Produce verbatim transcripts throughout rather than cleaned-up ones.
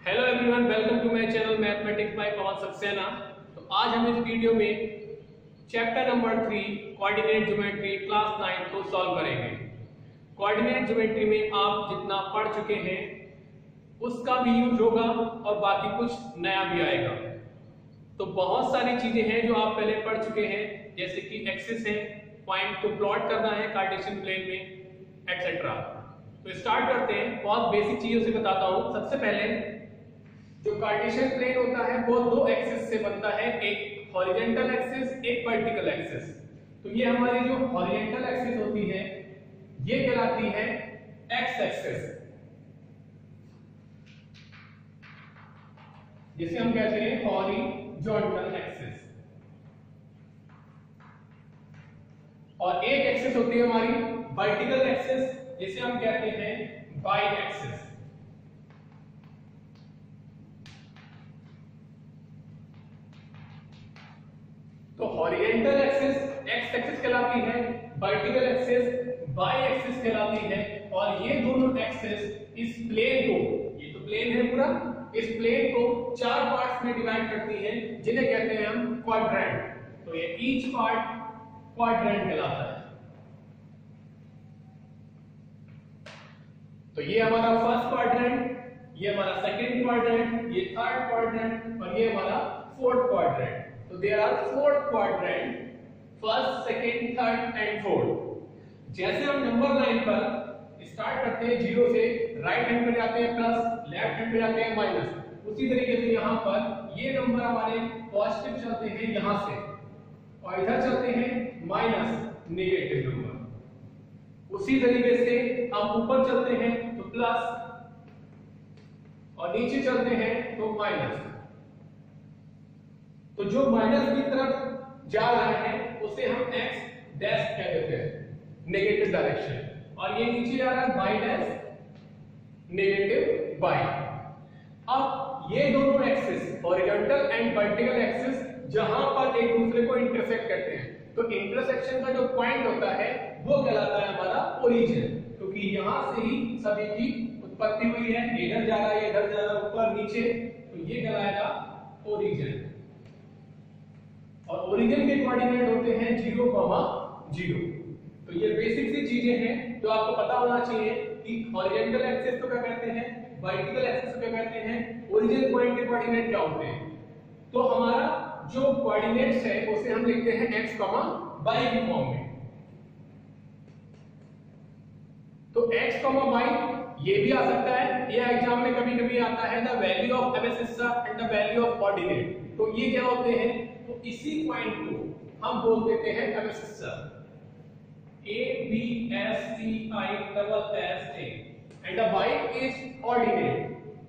Hello everyone, welcome to my channel mathematics by Pawan Saxena. तो आज हम इस वीडियो में chapter number three coordinate geometry class nine को सॉल्व करेंगे। कोऑर्डिनेट ज्योमेट्री में आप जितना पढ़ चुके हैं उसका भी यूज होगा और बाकी कुछ नया भी आएगा। तो बहुत सारी चीजें हैं जो आप पहले पढ़ चुके हैं, जैसे कि एक्सिस है, पॉइंट को प्लॉट करना है कार्टेशियन प्लेन में, एक्सेट्रा। तो स्टार्ट करते हैं। बहुत बेसिक चीजों से बताता हूं। सबसे पहले जो कार्टेशियन प्लेन होता है वो दो एक्सिस से बनता है, एक हॉरिजॉन्टल एक्सिस, एक वर्टिकल एक्सिस। तो ये हमारी जो हॉरिजॉन्टल एक्सिस होती है ये कहलाती है एक्स एक्सिस, जिसे हम कहते हैं हॉरिजॉन्टल एक्सिस। और एक एक्सिस होती है हमारी वर्टिकल एक्सिस, जिसे हम कहते हैं वाई एक्सिस। तो हॉरिजॉन्टल एक्सिस एक्स एक्सिस कहलाती है, वर्टिकल एक्सिस वाई एक्सिस कहलाती है। और ये दोनों एक्सिस इस प्लेन को, ये तो प्लेन है पूरा, इस प्लेन को चार पार्ट्स में डिवाइड करती है, जिन्हें कहते हैं हम क्वाड्रेंट। तो ये ईच पार्ट क्वाड्रेंट कहलाता है। तो ये हमारा फर्स्ट क्वाड्रेंट, ये हमारा सेकंड क्वाड्रेंट, ये थर्ड क्वाड्रेंट और ये हमारा फोर्थ क्वाड्रेंट। तो there are four quadrant, first, second, third and fourth. जैसे हम नंबर लाइन पर स्टार्ट करते हैं जीरो से, राइट हैंड पे जाते हैं प्लस, लेफ्ट हैंड पे जाते हैं माइनस, उसी तरीके से यहाँ पर ये नंबर हमारे पॉजिटिव चलते हैं यहाँ से, और इधर चलते हैं माइनस नेगेटिव नंबर। उसी तरीके से हम ऊपर चलते हैं तो प्लस, और नीचे चलते हैं तो माइनस। तो जो माइनस की तरफ जा रहा है उसे हम एक्स डैश कह देते हैं, नेगेटिव डायरेक्शन। और ये नीचे जा रहा है वाई डैश, नेगेटिव वाई। अब ये दोनों axis horizontal and vertical axis जहां पर एक दूसरे को इंटरसेक्ट करते हैं, तो इंटरसेक्शन का जो पॉइंट होता है वो कहलाता है हमारा ओरिजिन, क्योंकि यहां से ही सभी की उत्पत्ति हुई है। इधर जा रहा है, इधर जा रहा है, ऊपर नीचे, तो ये कहलाएगा ओरिजिन। और ओरिजिन के कोऑर्डिनेट होते हैं जीरो कॉमा जीरो। तो ये बेसिक सी चीजें हैं जो आपको पता होना चाहिए कि हॉरिजॉन्टल एक्सिस को क्या कहते हैं, वर्टिकल एक्सिस को क्या कहते हैं, ओरिजिन पॉइंट के कोऑर्डिनेट क्या होते हैं। तो हमारा जो कोऑर्डिनेट्स है उसे हम लिखते हैं x, y की फॉर्म में। तो x, y ये भी आ सकता है, ये एग्जाम में कभी कभी आता है the value of abscissa and the value of coordinate. तो ये क्या होते हैं, तो इसी पॉइंट को हम बोल देते हैं abscissa, A B S C I double S A, and the y is ordinate।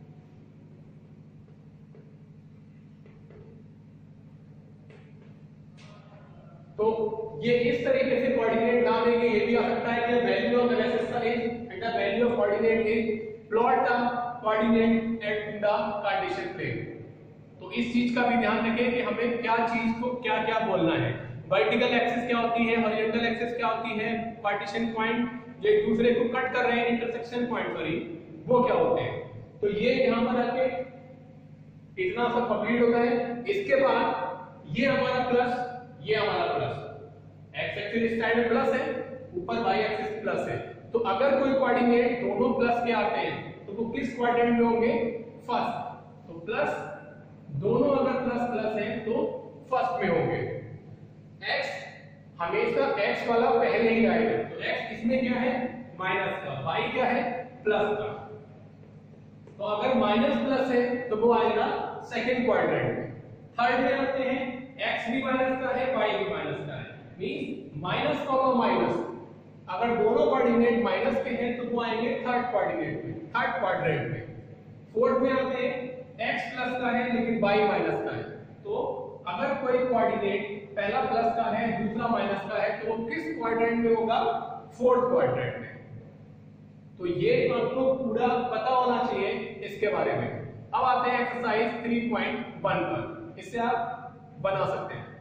तो ये इस तरीके से कोऑर्डिनेट ना देंगे, ये भी आ सकता है कि value of abscissa is and the value of coordinate is, plot the coordinate at the Cartesian plane. तो इस चीज का भी ध्यान रखें कि हमें क्या चीज को क्या क्या बोलना है। वर्टिकल एक्सिस क्या होती है, हॉरिजॉन्टल एक्सिस क्या होती है, पार्टीशन पॉइंट जो एक दूसरे को कट कर रहे हैं, इंटरसेक्शन पॉइंट सॉरी, वो क्या होते हैं। तो ये यहां पर आके इतना सब कंप्लीट होता है। इसके बाद ये हमारा प्लस, ये हमारा प्लस, एक्स एक्सिस इस साइड में प्लस है, ऊपर वाई एक्सिस प्लस है। तो अगर कोई कोऑर्डिनेट दोनों प्लस के आते हैं तो वो किस क्वाड्रेंट में होंगे, फर्स्ट। तो प्लस दोनों अगर प्लस प्लस है तो फर्स्ट में होंगे। x हमेशा x वाला पहले ही आएगा, तो x इसमें क्या है, माइनस का, y क्या है, प्लस का। तो अगर माइनस प्लस है तो वो आएगा सेकंड क्वाड्रेंट में। थर्ड में आते हैं, x भी माइनस का है, y भी माइनस का है, मींस माइनस कॉमा माइनस। अगर दोनों कोऑर्डिनेट माइनस के हैं तो वो आएंगे थर्ड कोऑर्डिनेट में, थर्ड क्वाड्रेंट में। फोर्थ में आते हैं, x प्लस का है लेकिन y माइनस का है। तो अगर कोई कोऑर्डिनेट पहला प्लस का है, दूसरा माइनस का है, तो वो किस क्वाड्रेंट में होगा, फोर्थ क्वाड्रेंट में। तो ये आपको पूरा पता होना चाहिए इसके बारे में। अब आते हैं एक्सरसाइज थ्री पॉइंट वन पर, इससे आप बना सकते हैं।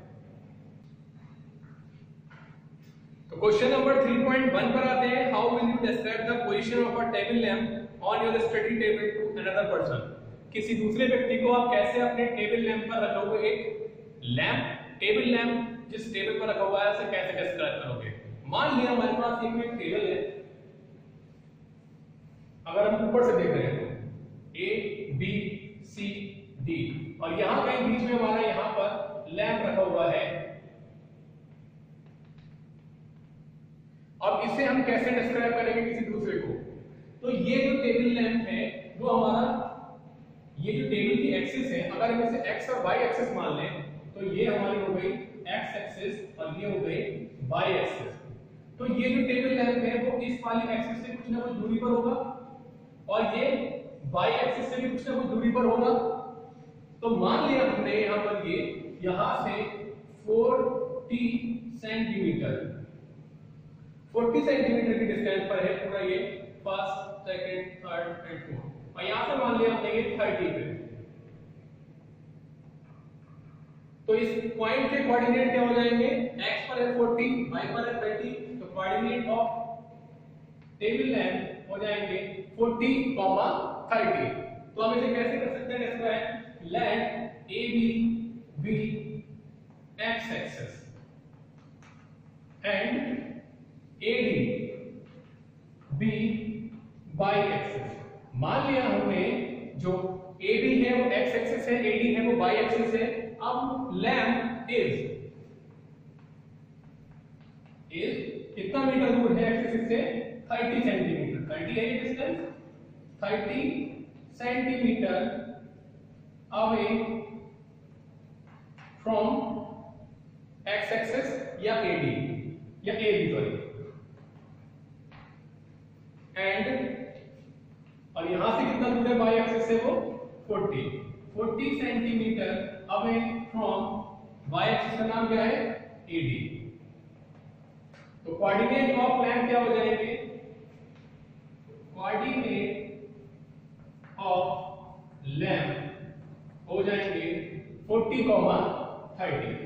तो question number three point one पर आते हैं। How will you describe the position of a table lamp on your study table to another person. किसी दूसरे व्यक्ति को आप कैसे अपने टेबल लैंप पर रखोगे, एक लैंप टेबल लैंप जिस टेबल पर रखा हुआ है उसे कैसे डिस्क्राइब करोगे। मान लिया हमारे पास एक में टेबल है, अगर हम ऊपर से देख रहे हैं तो ए बी सी डी, और यहां कहीं बीच में हमारा यहां पर लैंप रखा हुआ है। अब इसे हम कैसे डिस्क्राइब करेंगे किसी दूसरे को, तो ये जो टेबल लैंप है वो हमारा, ये जो टेबल की एक्सिस है, अगर हम इसे एक्स और वाई एक्सिस मान लें तो ये हमारी हो गई एक्स एक्सिस और ये हो गई वाई एक्सिस। तो ये जो टेबल लैंप है वो इस वाली एक्सिस से कुछ ना कुछ दूरी पर होगा और ये वाई एक्सिस से भी कुछ ना कुछ दूरी पर होगा। तो मान लिया हमने यहां पर ये यहां से चालीस सेंटीमीटर चालीस सेंटीमीटर की डिस्टेंस पर है पूरा ये first second third and fourth, और यहां से मान लिया हमने ये तीस पे। तो इस पॉइंट के कोऑर्डिनेट क्या हो जाएंगे, x पर है चालीस, y पर है तीस, तो कोऑर्डिनेट ऑफ टेबल लैंप हो जाएंगे चालीस, तीस। तो हम इसे कैसे कर सकते हैं describe, lamp A B B x axis and A D B y axis. मान लिया हमने जो A B है वो x एक्सिस है, A D है वो y एक्सिस है। अब लैंप इज इज कितना मीटर दूर है एक्सिस से, तीस सेंटीमीटर। तीस है ये डिस्टेंस, तीस centimetre away from x axis या A D या A B सॉरी, एंड और यहां से कितना दूर है बाई एक्सिस से, वो चालीस चालीस centimetre away from Y axis का नाम क्या है, A D। तो कोऑर्डिनेट ऑफ लैंप क्या हो जाएंगे, कोऑर्डिनेट ऑफ लैंप हो जाएंगे चालीस, तीस।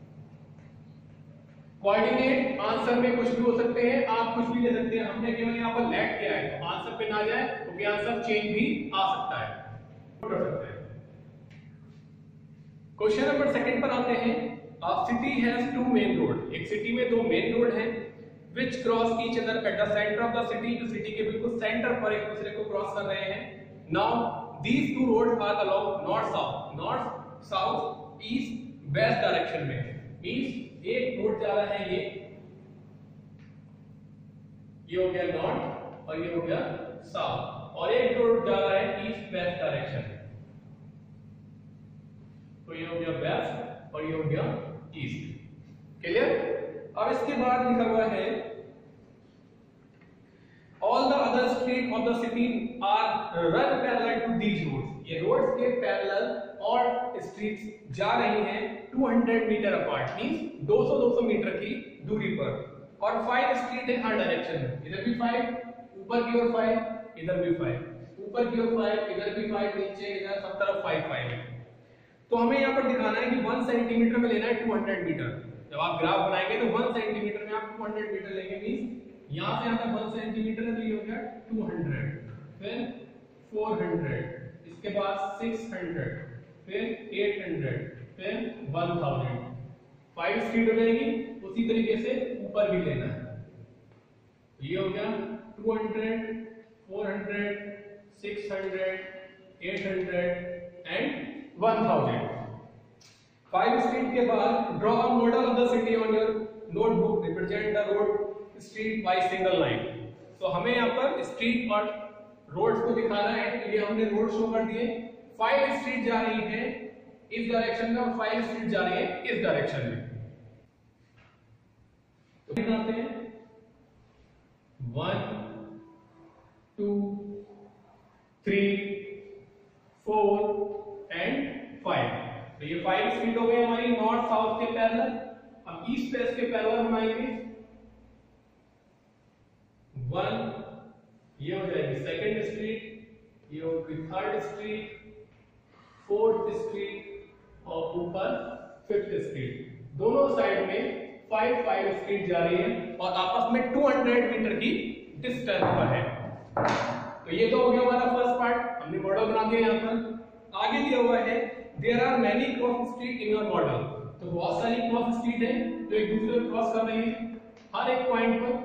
कोऑर्डिनेट आंसर में कुछ भी हो सकते हैं, आप कुछ भी ले सकते हैं। हमने केवल यहाँ पर लेट किया है तो आंसर पे ना जाए क्योंकि तो आंसर चेंज भी आ सकता है, कर सकते हैं। क्वेश्चन नंबर सेकंड पर आते हैं। A city has two main road, एक सिटी में दो मेन रोड हैं which cross each other at the centre of the city, जो सिटी के बिल्कुल सेंटर पर एक दूसरे को क्रॉस कर रहे हैं। Now these two roads are along north south, north south east west direction में। मींस एक रोड जा रहा है, ये ये हो गया नॉर्थ और ये हो गया साउथ, और एक रोड जा रहा है ईस्ट वेस्ट डायरेक्शन, तो ये हो गया वेस्ट और ये हो गया ईस्ट। क्लियर। अब इसके बाद लिखा हुआ है all the other street of the city are run parallel to these roads, ये रोड्स के पैरेलल और स्ट्रीट्स जा रही हैं दो सौ मीटर अपार्ट, मींस दो सौ दो सौ मीटर की दूरी पर, और फाइव स्ट्रीट इन हर डायरेक्शन में, इधर भी फाइव, ऊपर की ओर फाइव, इधर भी फाइव, ऊपर की ओर फाइव, इधर भी फाइव, नीचे इधर सब तरफ फाइव फाइव है। तो हमें यहाँ पर दिखाना है कि वन सेंटीमीटर में लेना है दो सौ मीटर। जब आप ग्राफ बनाएंगे तो वन सेंटीमीटर में आप दो सौ मीटर लेंगे, मींस यहाँ से यहाँ तक वन सेंटीमीटर है तो ये हो गया दो सौ, फिर चार सौ, इसके बाद छह सौ, फिर आठ सौ, फिर हज़ार। फाइव स्ट्रीट हो जाएगी। उसी तरीके से ऊपर भी लेना है, तो ये हो गया दो सौ, चार सौ, छह सौ, आठ सौ एंड हज़ार। फाइव स्ट्रीट के बाद draw a model of the city on your notebook, represent the road street by single line. तो हमें यहाँ पर स्ट्रीट और रोड्स को दिखाना है, तो ये हमने रोड शो कर दिए। फाइव स्ट्रीट जा रही है इस डायरेक्शन में और फाइव स्ट्रीट जा रही है इस डायरेक्शन में, तो दिखाते हैं one two three four and five. तो ये फाइव स्ट्रीट हो गए हमारी नॉर्थ साउथ के पैरेलल। अब ईस्ट वेस्ट के पैरेलल बनाएंगे, वन, ये हो जाएगी सेकेंड स्ट्रीट, ये होगी थर्ड स्ट्रीट, फोर्थ स्ट्रीट और ऊपर फिफ्थ स्ट्रीट। दोनों साइड में फाइव फाइव स्ट्रीट जा रही है और आपस में दो सौ मीटर की डिस्टेंस पर है। तो ये तो हो गया हमारा फर्स्ट पार्ट, हमने मॉडल बना दिया यहाँ पर। आगे दिया हुआ है there are many cross street in your model, तो बहुत सारी क्रॉस स्ट्रीट है जो एक दूसरे को क्रॉस कर रही है हर एक पॉइंट पर।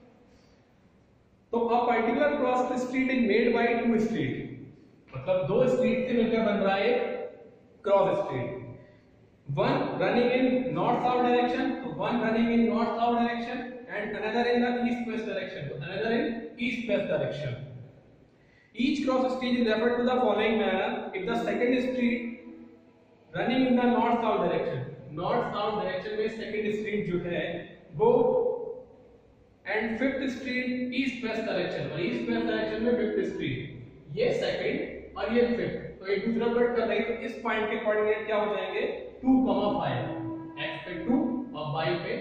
तो a particular cross street is made by two street, मतलब दो स्ट्रीट से मिलकर बन रहा है cross street. One running in north south direction, तो one running in north south direction and another in the east west direction, तो another in east west direction. Each cross street is referred to the following manner. If the second street running in the north south direction, north south direction में second street जो है वो, and fifth street east west direction, और east west direction में fifth street, ये second और ये fifth, तो एक दूसरा कट कर रही है। तो इस पॉइंट के कोऑर्डिनेट क्या हो जाएंगे टू, फाइव, x पे टू और y पे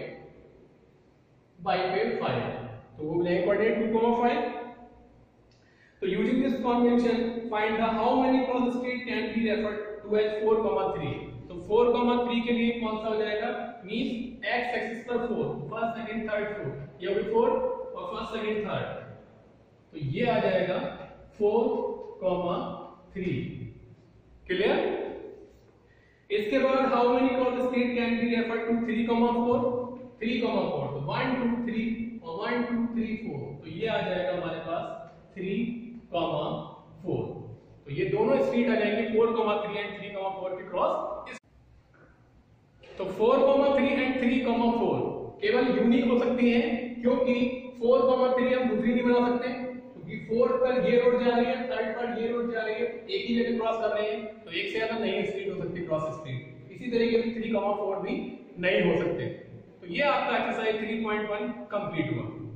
y पे फाइव, तो वो मिलेंगे coordinate two, five. So using this convention, find the how many cross street can be referred to as four, three. तो four, three के लिए कौन सा हो जाएगा, means x axis पर four, first second third four, ये भी four और first second third, तो ये आ जाएगा four, three, क्लियर। इसके बाद how many cross street can be referred to three, four, three, four, तो one, two, three और one, two, three, four, तो ये आ जाएगा हमारे पास three, फोर, तो ये दोनों स्ट्रीट आ जाएंगे four, three and three, four के क्रॉस। तो four, three and three, four केवल यूनिक हो सकती हैं, क्योंकि फोर, थ्री हम दूसरी नहीं बना सकते, क्योंकि फोर पर ये रोड जा रही है, थर्ड पर ये रोड जा रही है, एक ही जगह क्रॉस कर रहे हैं, तो एक से ज्यादा नहीं स्ट्रीट हो सकती क्रॉस स्ट्रीट। इसी तरीके से थ्री, फोर भी नहीं हो सकते। तो ये आपका exercise three point one complete हुआ।